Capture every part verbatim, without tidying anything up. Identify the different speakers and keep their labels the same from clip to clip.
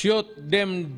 Speaker 1: Shoot them.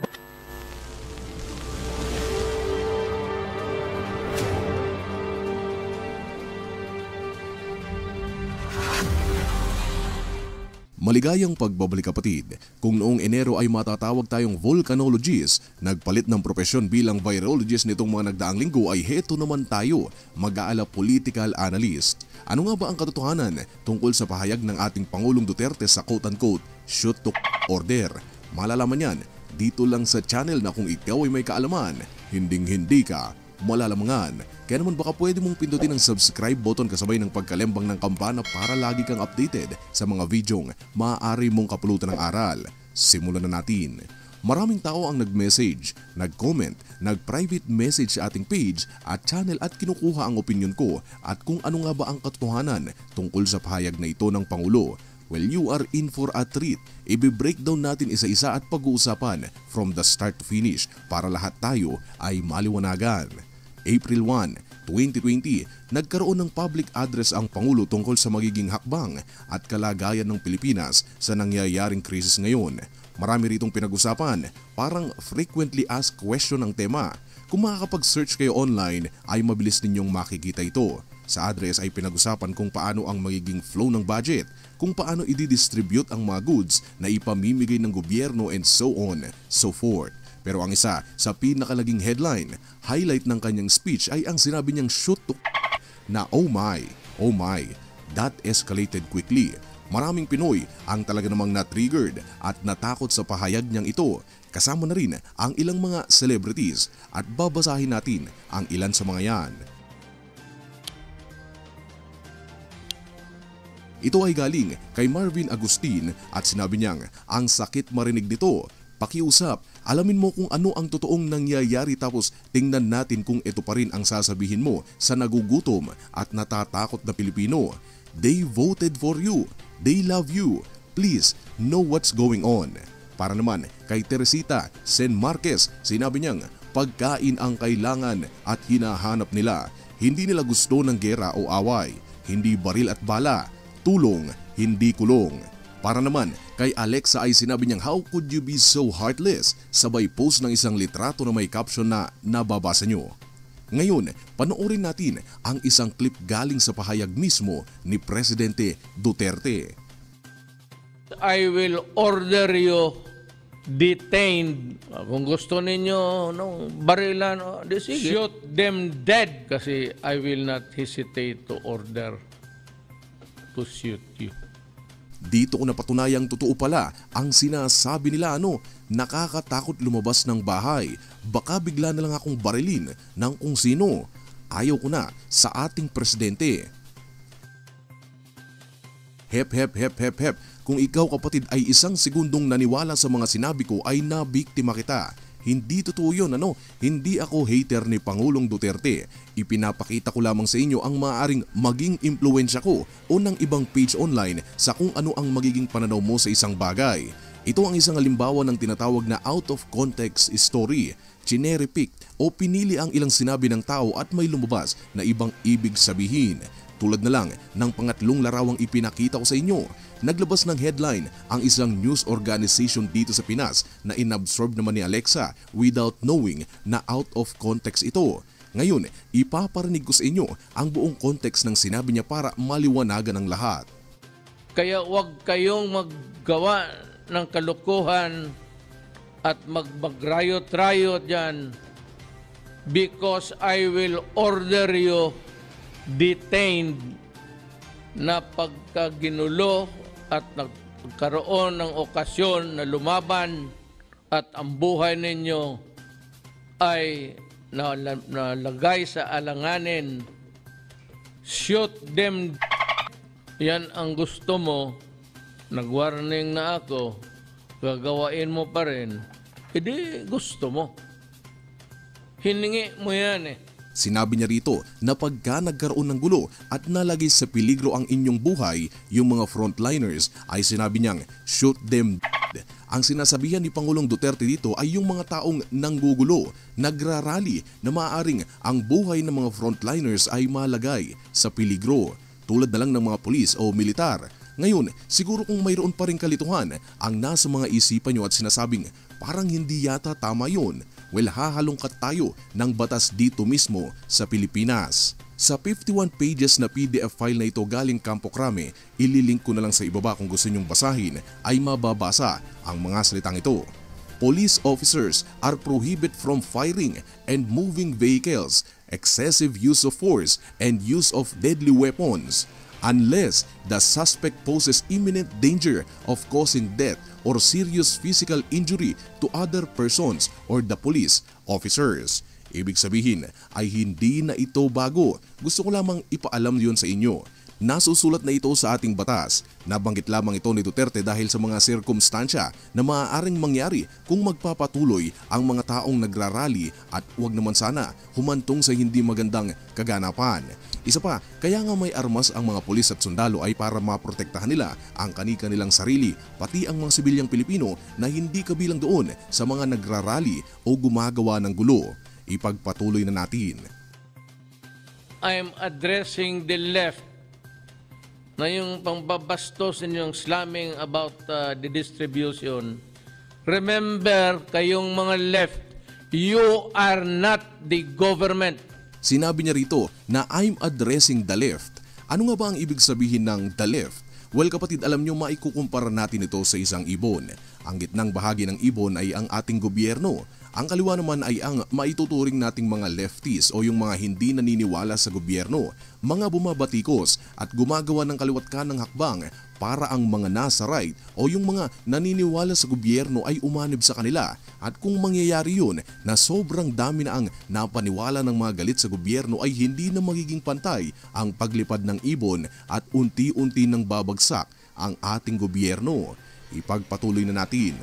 Speaker 2: Maligayang pagbabalik kapatid. Kung noong Enero ay matatawag tayong volcanologist, nagpalit ng propesyon bilang virologist nitong mga nagdaang linggo ay heto naman tayo, mag-aala political analyst. Ano nga ba ang katotohanan tungkol sa pahayag ng ating Pangulong Duterte sa quote-unquote shoot to order? Malalaman yan dito lang sa channel na kung ikaw ay may kaalaman, hinding-hindi ka malalamangan. Kaya naman baka pwede mong pindutin ang subscribe button kasabay ng pagkalembang ng kampana para lagi kang updated sa mga videong maaari mong kapulutan ng aral. Simulan na natin. Maraming tao ang nag-message, nag-comment, nag-private message sa ating page at channel at kinukuha ang opinion ko at kung ano nga ba ang katotohanan tungkol sa pahayag na ito ng Pangulo. Well, you are in for a treat. Ibe-breakdown natin isa-isa at pag-uusapan from the start to finish para lahat tayo ay maliwanagan. April first, twenty twenty, nagkaroon ng public address ang Pangulo tungkol sa magiging hakbang at kalagayan ng Pilipinas sa nangyayaring krisis ngayon. Marami ritong pinag-usapan, parang frequently asked question ang tema. Kung makakapag-search kayo online ay mabilis ninyong makikita ito. Sa address ay pinag-usapan kung paano ang magiging flow ng budget, kung paano i-distribute ang mga goods na ipamimigay ng gobyerno and so on, so forth. Pero ang isa sa pinakalaging headline, highlight ng kanyang speech ay ang sinabi niyang shoot to na oh my, oh my, that escalated quickly. Maraming Pinoy ang talaga namang na-triggered at natakot sa pahayag niyang ito. Kasama na rin ang ilang mga celebrities at babasahin natin ang ilan sa mga yan. Ito ay galing kay Marvin Agustin at sinabi niyang ang sakit marinig nito. Pakiusap, alamin mo kung ano ang totoong nangyayari tapos tingnan natin kung ito pa rin ang sasabihin mo sa nagugutom at natatakot na Pilipino. They voted for you. They love you. Please know what's going on. Para naman kay Teresita Sen Marquez, sinabi niyang pagkain ang kailangan at hinahanap nila. Hindi nila gusto ng gera o away. Hindi baril at bala. Tulong, hindi kulong. Para naman kay Alexa ay sinabi niyang how could you be so heartless? Sabay post ng isang litrato na may caption na nababasa niyo. Ngayon, panoorin natin ang isang clip galing sa pahayag mismo ni Presidente Duterte.
Speaker 1: I will order you detained. Kung gusto ninyo no, barilan, no, di sige. Shoot them dead kasi I will not hesitate to order to shoot you.
Speaker 2: Dito ko napatunayang totoo pala ang sinasabi nila ano, nakakatakot lumabas ng bahay. Baka bigla na lang akong barilin ng kung sino. Ayaw ko na sa ating presidente. Hep hep hep hep hep. Kung ikaw kapatid ay isang segundong naniwala sa mga sinabi ko ay nabiktima kita. Hindi totoo yun ano, hindi ako hater ni Pangulong Duterte. Ipinapakita ko lamang sa inyo ang maaaring maging impluensya ko o ng ibang page online sa kung ano ang magiging pananaw mo sa isang bagay. Ito ang isang halimbawa ng tinatawag na out of context story. Chinerepick o pinili ang ilang sinabi ng tao at may lumabas na ibang ibig sabihin. Tulad na lang ng pangatlong larawang ipinakita ko sa inyo. Naglabas ng headline ang isang news organization dito sa Pinas na inabsorb naman ni Alexa without knowing na out of context ito. Ngayon, ipaparinig ko sa inyo ang buong context ng sinabi niya para maliwanagan ang lahat.
Speaker 1: Kaya huwag kayong maggawa ng kalukuhan at mag-riot-riot dyan because I will order you detained na pagkaginulo at nagkaroon ng okasyon na lumaban at ang buhay ninyo ay nalagay sa alanganin. Shoot them. Yan ang gusto mo. Nag-warning na ako. Gagawain mo pa rin. Hindi gusto mo. Hiningi mo yan eh.
Speaker 2: Sinabi niya rito na pagka nagkaroon ng gulo at nalagay sa peligro ang inyong buhay, yung mga frontliners ay sinabi niyang shoot them dead. Ang sinasabihan ni Pangulong Duterte dito ay yung mga taong nanggugulo, nagrarally na maaaring ang buhay ng mga frontliners ay malagay sa peligro. Tulad na lang ng mga pulis o militar. Ngayon, siguro kung mayroon pa rin kalituhan ang nasa mga isipan nyo at sinasabing parang hindi yata tama yun, well, hahalongkat tayo ng batas dito mismo sa Pilipinas. Sa fifty-one pages na P D F file na ito galing Campo Crame, ililink ko na lang sa ibaba kung gusto nyong basahin, ay mababasa ang mga salitang ito. Police officers are prohibited from firing and moving vehicles, excessive use of force, and use of deadly weapons unless the suspect poses imminent danger of causing death or serious physical injury to other persons or the police officers. Ibig sabihin ay hindi na ito bago. Gusto ko lamang ipaalam yun sa inyo. Nasusulat na ito sa ating batas. Nabanggit lamang ito ni Duterte dahil sa mga sirkumstansya na maaaring mangyari kung magpapatuloy ang mga taong nagrarally at huwag naman sana humantong sa hindi magandang kaganapan. Isa pa, kaya nga may armas ang mga pulis at sundalo ay para maprotektahan nila ang kani-kanilang sarili, pati ang mga sibilyang Pilipino na hindi kabilang doon sa mga nagrarally o gumagawa ng gulo. Ipagpatuloy na natin.
Speaker 1: I'm addressing the left na yung pangbabastos ninyong slamming about uh, the distribution. Remember, kayong mga left, you are not the government.
Speaker 2: Sinabi niya rito na I'm addressing the left. Ano nga ba ang ibig sabihin ng the left? Well kapatid, alam nyo, maikukumpara natin ito sa isang ibon. Ang gitnang bahagi ng ibon ay ang ating gobyerno. Ang kaliwa naman ay ang maituturing nating mga lefties o yung mga hindi naniniwala sa gobyerno, mga bumabatikos at gumagawa ng kaliwat kanang hakbang para ang mga nasa right o yung mga naniniwala sa gobyerno ay umanib sa kanila. At kung mangyayari yun na sobrang dami na ang napaniwala ng mga galit sa gobyerno ay hindi na magiging pantay ang paglipad ng ibon at unti-unti nang babagsak ang ating gobyerno. Ipagpatuloy na natin.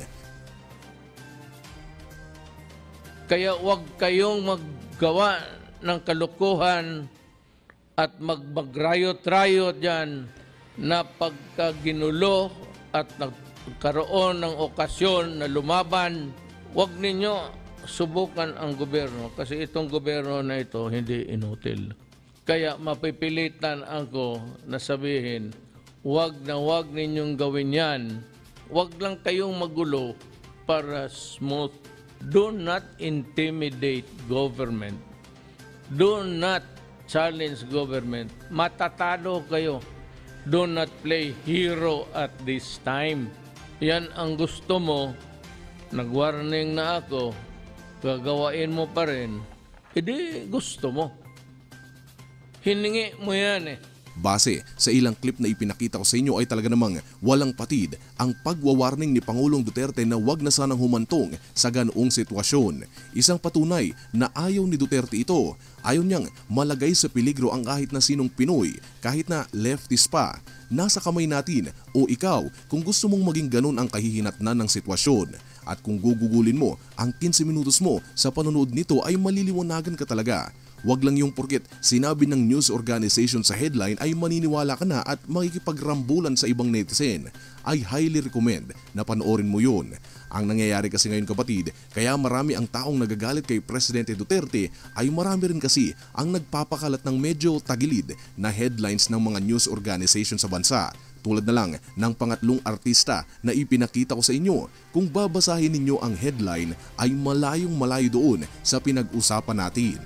Speaker 1: Kaya huwag kayong maggawa ng kalukuhan at magmagrayot-rayot dyan na pagkaginulo at nagkaroon ng okasyon na lumaban. Huwag ninyo subukan ang gobyerno kasi itong gobyerno na ito hindi inutil. Kaya mapipilitan ako na sabihin, huwag na huwag ninyong gawin yan. Huwag lang kayong magulo para smooth. Do not intimidate government. Do not challenge government. Matatalo kayo. Do not play hero at this time. Yan ang gusto mo. Nag-warning na ako. Gagawain mo pa rin. Hindi gusto mo. Hiningi mo yan eh.
Speaker 2: Base sa ilang clip na ipinakita ko sa inyo ay talaga namang walang patid ang pagwawarning ni Pangulong Duterte na wag na sanang humantong sa ganoong sitwasyon. Isang patunay na ayaw ni Duterte ito. Ayaw niyang malagay sa peligro ang kahit na sinong Pinoy, kahit na leftist pa. Nasa kamay natin o ikaw kung gusto mong maging ganun ang kahihinatnan ng sitwasyon. At kung gugugulin mo ang fifteen minutos mo sa panonood nito ay maliliwanagan ka talaga. Wag lang yung porket sinabi ng news organization sa headline ay maniniwala ka na at makikipagrambulan sa ibang netizen. I highly recommend na panoorin mo yun. Ang nangyayari kasi ngayon kapatid, kaya marami ang taong nagagalit kay Presidente Duterte ay marami rin kasi ang nagpapakalat ng medyo tagilid na headlines ng mga news organization sa bansa. Tulad na lang ng pangatlong artista na ipinakita ko sa inyo. Kung babasahin ninyo ang headline ay malayong malayo doon sa pinag-usapan natin.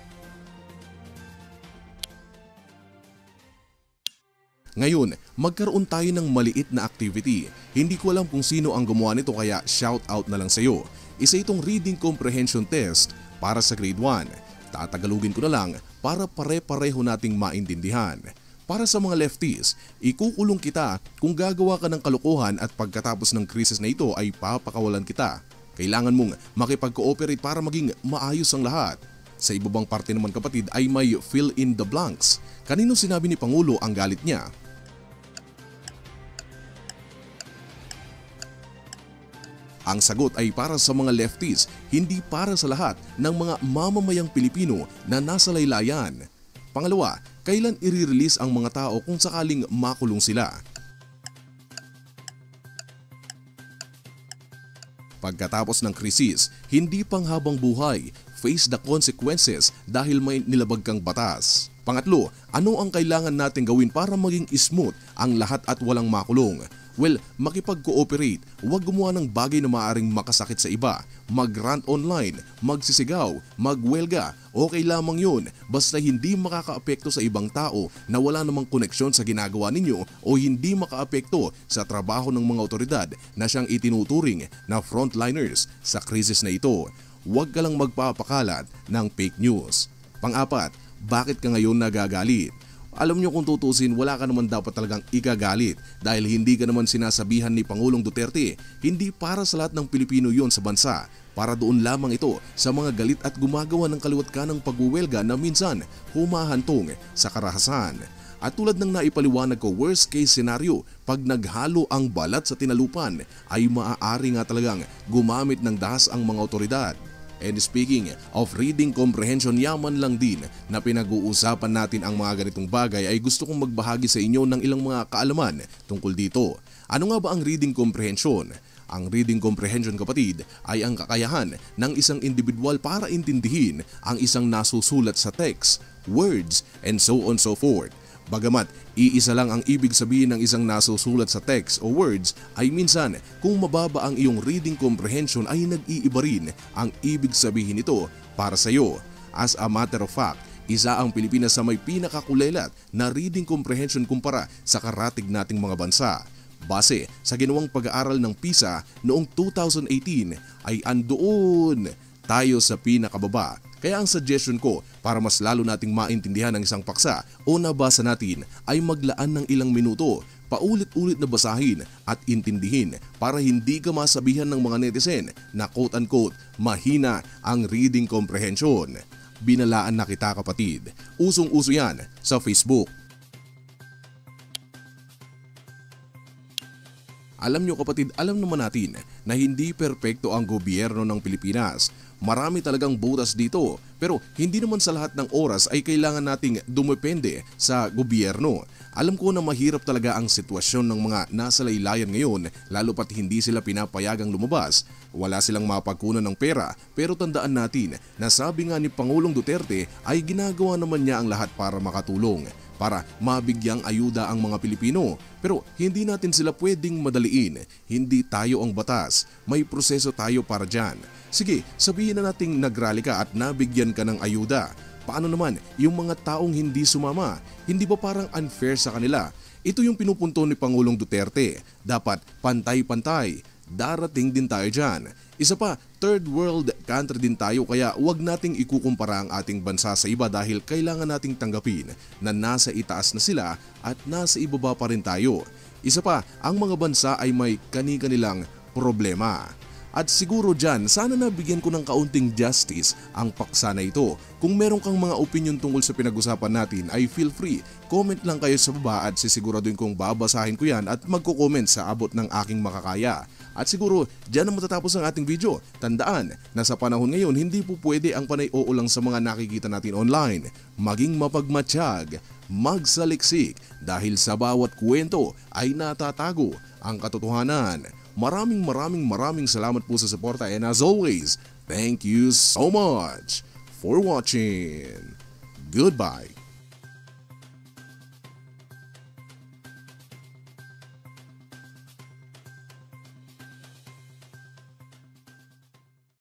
Speaker 2: Ngayon, magkaroon tayo ng maliit na activity. Hindi ko alam kung sino ang gumawa nito kaya shout out na lang sa iyo. Isa itong reading comprehension test para sa grade one. Tatagalugin ko na lang para pare-pareho nating maintindihan. Para sa mga lefties, ikukulong kita kung gagawa ka ng kalokohan at pagkatapos ng krisis na ito ay papakawalan kita. Kailangan mong makipag-cooperate para maging maayos ang lahat. Sa ibabang parte naman kapatid ay may fill in the blanks. Kanino sinabi ni Pangulo ang galit niya? Ang sagot ay para sa mga lefties, hindi para sa lahat ng mga mamamayang Pilipino na nasa laylayan. Pangalawa, kailan i-release ang mga tao kung sakaling makulong sila? Pagkatapos ng krisis, hindi pang habang buhay, face the consequences dahil may nilabag kang batas. Pangatlo, ano ang kailangan natin gawin para maging smooth ang lahat at walang makulong? Well, makipag-cooperate, huwag gumawa ng bagay na maaaring makasakit sa iba, mag-rant online, magsisigaw, magwelga, okay lamang yun basta hindi makakaapekto sa ibang tao na wala namang koneksyon sa ginagawa ninyo o hindi makaapekto sa trabaho ng mga otoridad na siyang itinuturing na frontliners sa krisis na ito. Huwag ka lang magpapakalat ng fake news. Pang-apat, bakit ka ngayon nagagalit? Alam nyo kung tutusin, wala ka naman dapat talagang ikagalit dahil hindi ka naman sinasabihan ni Pangulong Duterte. Hindi para sa lahat ng Pilipino yon sa bansa. Para doon lamang ito sa mga galit at gumagawa ng kaliwat ka ng pagwuwelga na minsan humahantong sa karahasan. At tulad ng naipaliwanag ko, worst case scenario, pag naghalo ang balat sa tinalupan ay maaari nga talagang gumamit ng dahas ang mga otoridad. And speaking of reading comprehension, yaman lang din na pinag-uusapan natin ang mga ganitong bagay ay gusto kong magbahagi sa inyo ng ilang mga kaalaman tungkol dito. Ano nga ba ang reading comprehension? Ang reading comprehension, kapatid, ay ang kakayahan ng isang individual para intindihin ang isang nasusulat sa text, words, and so on so forth. Bagamat iisa lang ang ibig sabihin ng isang nasusulat sa text o words, ay minsan kung mababa ang iyong reading comprehension ay nag-iiba rin ang ibig sabihin nito para sa iyo. As a matter of fact, isa ang Pilipinas sa may pinakakulelat na reading comprehension kumpara sa karatig nating mga bansa. Base sa ginawang pag-aaral ng PISA noong two thousand eighteen ay andoon tayo sa pinakababa. Kaya ang suggestion ko para mas lalo nating maintindihan ang isang paksa o nabasa natin ay maglaan ng ilang minuto, paulit-ulit na basahin at intindihin para hindi ka masabihan ng mga netizen na quote-unquote mahina ang reading comprehension. Binalaan na kita, kapatid. Usong-uso yan sa Facebook. Alam nyo, kapatid, alam naman natin na hindi perpekto ang gobyerno ng Pilipinas. Marami talagang butas dito, pero hindi naman sa lahat ng oras ay kailangan nating dumepende sa gobyerno. Alam ko na mahirap talaga ang sitwasyon ng mga nasa laylayan ngayon, lalo pat hindi sila pinapayagang lumabas. Wala silang mapagkunan ng pera, pero tandaan natin na sabi nga ni Pangulong Duterte ay ginagawa naman niya ang lahat para makatulong, para mabigyang ayuda ang mga Pilipino. Pero hindi natin sila pwedeng madaliin. Hindi tayo ang batas. May proseso tayo para dyan. Sige, sabihin na nating nagrally ka at nabigyan ka ng ayuda. Paano naman yung mga taong hindi sumama? Hindi ba parang unfair sa kanila? Ito yung pinupunto ni Pangulong Duterte. Dapat pantay-pantay. Darating din tayo dyan. Isa pa, third world country din tayo, kaya huwag nating ikukumpara ang ating bansa sa iba dahil kailangan nating tanggapin na nasa itaas na sila at nasa ibaba pa rin tayo. Isa pa, ang mga bansa ay may kani-kanilang problema. At siguro dyan, sana nabigyan ko ng kaunting justice ang paksa na ito. Kung meron kang mga opinion tungkol sa pinag-usapan natin ay feel free. Comment lang kayo sa baba at sisiguraduhin kong babasahin ko yan at magko-comment sa abot ng aking makakaya. At siguro, dyan na matatapos ang ating video. Tandaan na sa panahon ngayon, hindi po pwede ang panay-oo lang sa mga nakikita natin online. Maging mapagmatsyag, magsaliksik, dahil sa bawat kwento ay natatago ang katotohanan. Maraming maraming maraming salamat po sa suporta, and as always, thank you so much for watching. Goodbye.